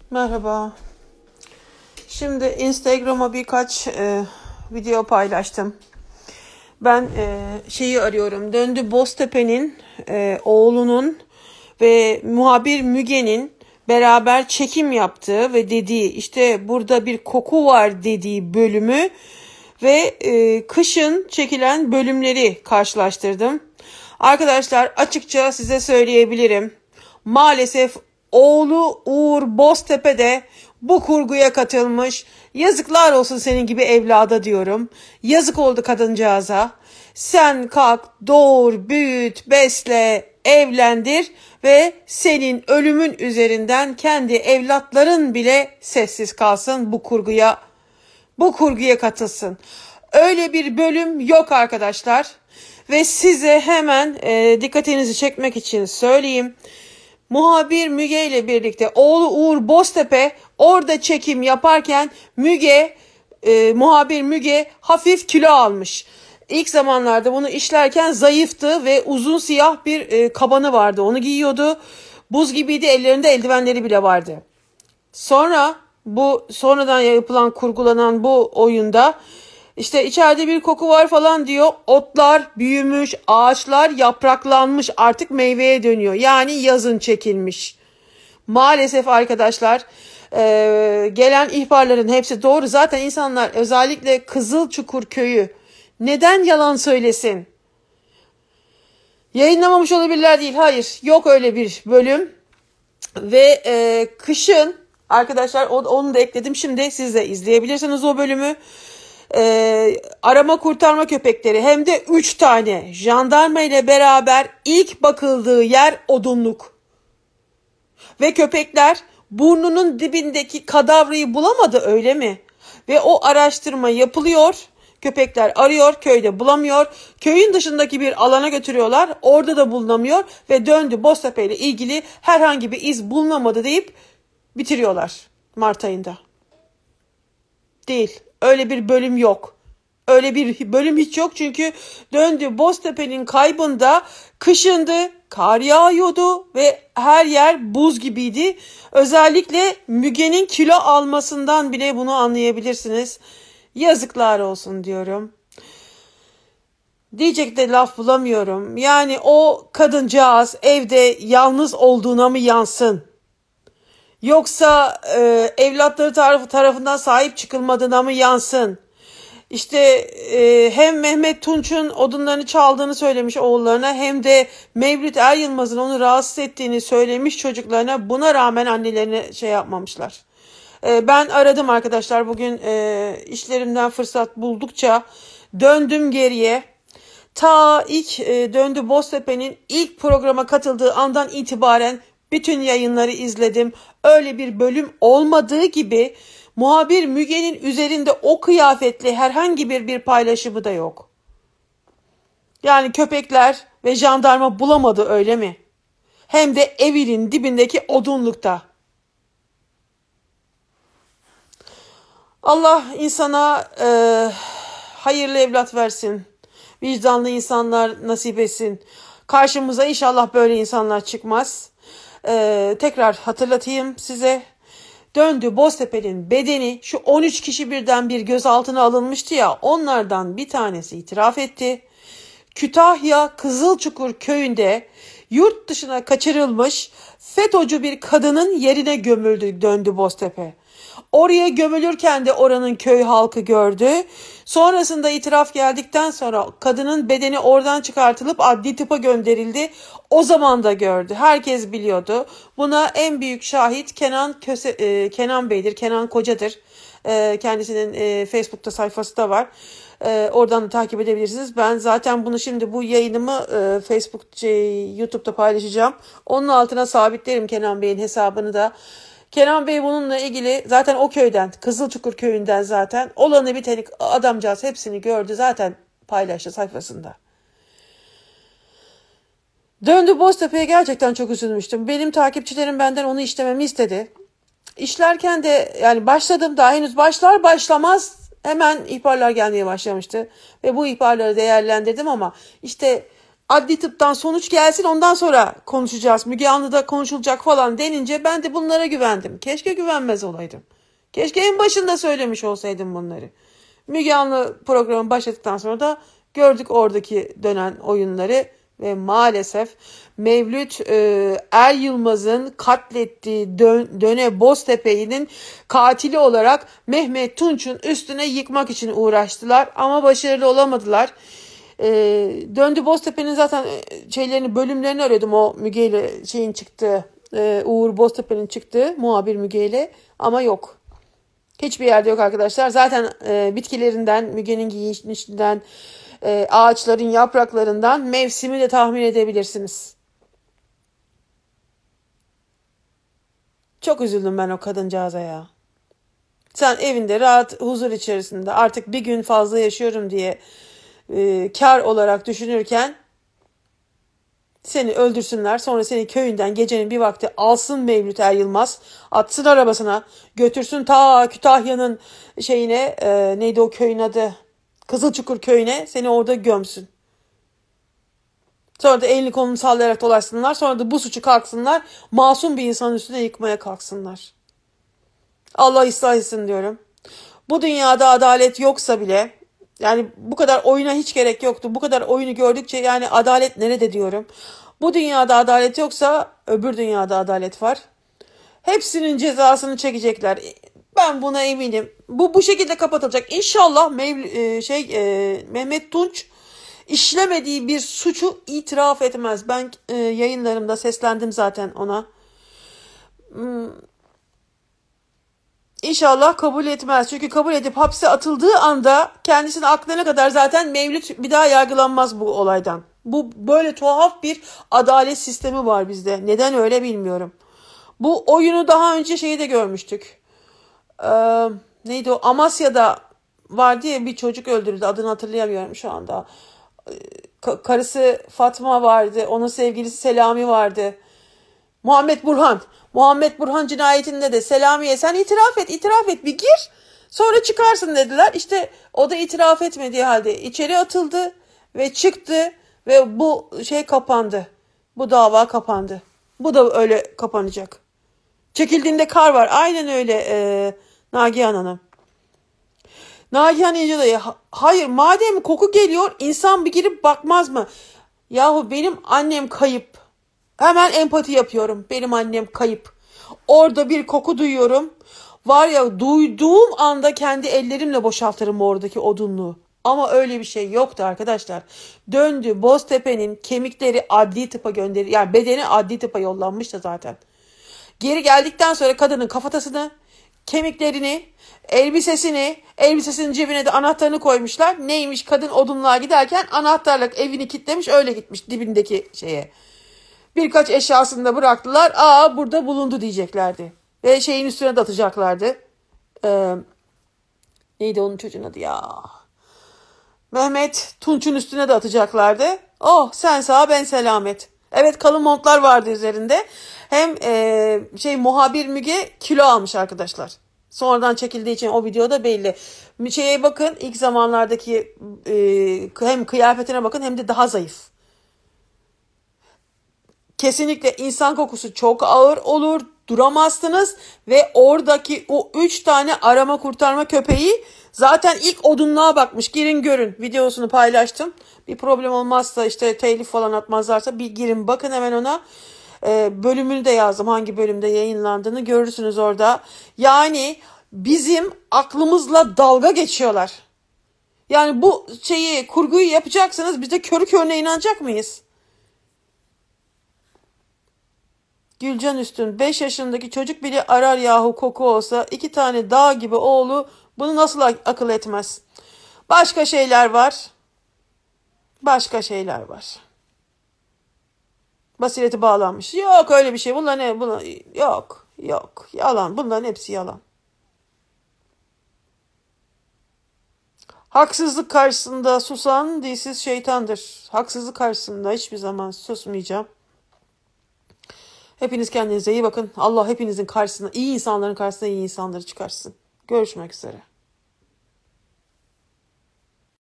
Merhaba. Şimdi Instagram'a birkaç video paylaştım. Ben şeyi arıyorum. Döndü Boztepe'nin oğlunun ve muhabir Müge'nin beraber çekim yaptığı ve dediği işte burada bir koku var dediği bölümü ve kışın çekilen bölümleri karşılaştırdım. Arkadaşlar açıkça size söyleyebilirim. Maalesef oğlu Uğur Boztepe de bu kurguya katılmış. Yazıklar olsun senin gibi evlada diyorum. Yazık oldu kadıncağıza. Sen kalk, doğur, büyüt, besle, evlendir ve senin ölümün üzerinden kendi evlatların bile sessiz kalsın bu kurguya katılsın. Öyle bir bölüm yok arkadaşlar. Ve size hemen dikkatinizi çekmek için söyleyeyim. Muhabir Müge ile birlikte oğlu Uğur Boztepe orada çekim yaparken muhabir Müge hafif kilo almış. İlk zamanlarda bunu işlerken zayıftı ve uzun siyah bir kabanı vardı. Onu giyiyordu. Buz gibiydi, ellerinde eldivenleri bile vardı. Sonra bu sonradan yapılan kurgulanan bu oyunda işte içeride bir koku var falan diyor. Otlar büyümüş, ağaçlar yapraklanmış, artık meyveye dönüyor. Yani yazın çekilmiş. Maalesef arkadaşlar gelen ihbarların hepsi doğru. Zaten insanlar özellikle Kızılçukur köyü neden yalan söylesin? Yayınlamamış olabilirler değil. Hayır, yok öyle bir bölüm. Ve kışın arkadaşlar onu da ekledim. Şimdi siz de izleyebilirsiniz o bölümü. Arama kurtarma köpekleri hem de 3 tane jandarma ile beraber ilk bakıldığı yer odunluk. Ve köpekler burnunun dibindeki kadavrayı bulamadı öyle mi? Ve o araştırma yapılıyor. Köpekler arıyor, köyde bulamıyor. Köyün dışındaki bir alana götürüyorlar. Orada da bulunamıyor ve döndü Boztepe ile ilgili herhangi bir iz bulunamadı deyip bitiriyorlar Mart ayında. Değil. Öyle bir bölüm yok. Öyle bir bölüm hiç yok çünkü döndü Boztepe'nin kaybında kışındı, kar yağıyordu ve her yer buz gibiydi. Özellikle Müge'nin kilo almasından bile bunu anlayabilirsiniz. Yazıklar olsun diyorum. Diyecek de laf bulamıyorum. Yani o kadıncağız evde yalnız olduğuna mı yansın? Yoksa evlatları tarafından sahip çıkılmadığına mı yansın? İşte hem Mehmet Tunç'un odunlarını çaldığını söylemiş oğullarına hem de Mevlüt Er Yılmaz'ın onu rahatsız ettiğini söylemiş çocuklarına. Buna rağmen annelerine şey yapmamışlar. Ben aradım arkadaşlar bugün işlerimden fırsat buldukça döndüm geriye. Ta ilk döndü Boztepe'nin ilk programa katıldığı andan itibaren bütün yayınları izledim. Öyle bir bölüm olmadığı gibi muhabir Müge'nin üzerinde o kıyafetli herhangi bir paylaşımı da yok. Yani köpekler ve jandarma bulamadı öyle mi? Hem de evinin dibindeki odunlukta. Allah insana hayırlı evlat versin. Vicdanlı insanlar nasip etsin. Karşımıza inşallah böyle insanlar çıkmaz. Tekrar hatırlatayım size. Döndü Boztepe'nin bedeni şu 13 kişi birden bir gözaltına alınmıştı ya, onlardan bir tanesi itiraf etti. Kütahya Kızılçukur köyünde yurt dışına kaçırılmış FETÖ'cü bir kadının yerine gömüldü döndü Boztepe. Oraya gömülürken de oranın köy halkı gördü. Sonrasında itiraf geldikten sonra kadının bedeni oradan çıkartılıp adli tıpa gönderildi. O zaman da gördü. Herkes biliyordu. Buna en büyük şahit Kenan Bey'dir. Kenan Koca'dır. Kendisinin Facebook'ta sayfası da var. Oradan da takip edebilirsiniz. Ben zaten bunu şimdi bu yayınımı YouTube'da paylaşacağım. Onun altına sabitlerim Kenan Bey'in hesabını da. Kenan Bey bununla ilgili zaten o köyden, Kızılçukur köyünden zaten olanı biteni adamcağız hepsini gördü. Zaten paylaştı sayfasında. Döndü Boztepe'ye gerçekten çok üzülmüştüm. Benim takipçilerim benden onu işlememi istedi. İşlerken de yani başladım daha henüz başlar başlamaz hemen ihbarlar gelmeye başlamıştı. Ve bu ihbarları değerlendirdim ama işte adli tıptan sonuç gelsin, ondan sonra konuşacağız. Müge Anlı'da konuşulacak falan denince ben de bunlara güvendim. Keşke güvenmez olaydım. Keşke en başında söylemiş olsaydım bunları. Müge Anlı programı başladıktan sonra da gördük oradaki dönen oyunları ve maalesef Mevlüt Er Yılmaz'ın katlettiği Döne Boztepe'nin katili olarak Mehmet Tunç'un üstüne yıkmak için uğraştılar ama başarılı olamadılar. Döndü Boztepe'nin zaten bölümlerini arıyordum, o Müge ile şeyin çıktığı, Uğur Boztepe'nin çıktığı, muhabir Müge ile, ama yok. Hiçbir yerde yok arkadaşlar. Zaten bitkilerinden, Müge'nin giyinişinden, ağaçların yapraklarından mevsimi de tahmin edebilirsiniz. Çok üzüldüm ben o kadıncağıza ya. Sen evinde rahat, huzur içerisinde artık bir gün fazla yaşıyorum diye kar olarak düşünürken seni öldürsünler, sonra seni köyünden gecenin bir vakti alsın Mevlüt Er Yılmaz, atsın arabasına, götürsün ta Kütahya'nın neydi o köyün adı, Kızılçukur köyüne, seni orada gömsün. Sonra da elini kolunu sallayarak dolaşsınlar, sonra da bu suçu kalksınlar masum bir insanın üstüne yıkmaya kalksınlar. Allah ıslah etsin diyorum. Bu dünyada adalet yoksa bile, yani bu kadar oyuna hiç gerek yoktu. Bu kadar oyunu gördükçe yani adalet nerede diyorum. Bu dünyada adalet yoksa öbür dünyada adalet var. Hepsinin cezasını çekecekler. Ben buna eminim. Bu şekilde kapatılacak. İnşallah Mehmet Tunç işlemediği bir suçu itiraf etmez. Ben yayınlarımda seslendim zaten ona. İnşallah kabul etmez. Çünkü kabul edip hapse atıldığı anda kendisini aklına kadar zaten Mevlüt bir daha yargılanmaz bu olaydan. Bu böyle tuhaf bir adalet sistemi var bizde. Neden öyle bilmiyorum. Bu oyunu daha önce de görmüştük. Neydi o? Amasya'da var diye bir çocuk öldürüldü. Adını hatırlayamıyorum şu anda. Karısı Fatma vardı. Onun sevgilisi Selami vardı. Muhammed Burhan cinayetinde de Selami'ye sen itiraf et bir gir, sonra çıkarsın dediler. İşte o da itiraf etmediği halde içeri atıldı ve çıktı ve bu kapandı. Bu dava kapandı. Bu da öyle kapanacak. Çekildiğinde kar var. Aynen öyle Nagihan Hanım. Nagihan İnce dayı, hayır madem koku geliyor insan bir girip bakmaz mı? Yahu benim annem kayıp. Hemen empati yapıyorum. Benim annem kayıp. Orada bir koku duyuyorum. Var ya, duyduğum anda kendi ellerimle boşaltırım oradaki odunluğu. Ama öyle bir şey yoktu arkadaşlar. Döndü Boztepe'nin kemikleri adli tıpa yani bedeni adli tıpa yollanmıştı zaten. Geri geldikten sonra kadının kafatasını, kemiklerini, elbisesinin cebine de anahtarını koymuşlar. Neymiş, kadın odunluğa giderken anahtarlık evini kilitlemiş, öyle gitmiş dibindeki şeye. Birkaç eşyasını da bıraktılar. Burada bulundu diyeceklerdi. Ve şeyin üstüne de atacaklardı. Neydi onun çocuğun adı ya? Mehmet Tunç'un üstüne de atacaklardı. Oh sen sağ ben selamet. Evet, kalın montlar vardı üzerinde. Hem muhabir Müge kilo almış arkadaşlar. Sonradan çekildiği için o videoda belli. Bakın, ilk zamanlardaki hem kıyafetine bakın hem de daha zayıf. Kesinlikle insan kokusu çok ağır olur, duramazsınız ve oradaki o 3 tane arama kurtarma köpeği zaten ilk odunluğa bakmış. Girin görün, videosunu paylaştım. Bir problem olmazsa, telif falan atmazlarsa bir girin bakın hemen ona. Bölümünü de yazdım, hangi bölümde yayınlandığını görürsünüz orada. Yani bizim aklımızla dalga geçiyorlar. Yani bu kurguyu yapacaksınız, biz de körü körüne inanacak mıyız? Gülcan Üstün, 5 yaşındaki çocuk bile arar yahu koku olsa, 2 tane dağ gibi oğlu bunu nasıl akıl etmez? Başka şeyler var. Basireti bağlanmış. Yok öyle bir şey. Yok. Yalan. Bunların hepsi yalan. Haksızlık karşısında susan dilsiz şeytandır. Haksızlık karşısında hiçbir zaman susmayacağım. Hepiniz kendinize iyi bakın. Allah hepinizin karşısına, iyi insanların karşısına iyi insanları çıkarsın. Görüşmek üzere.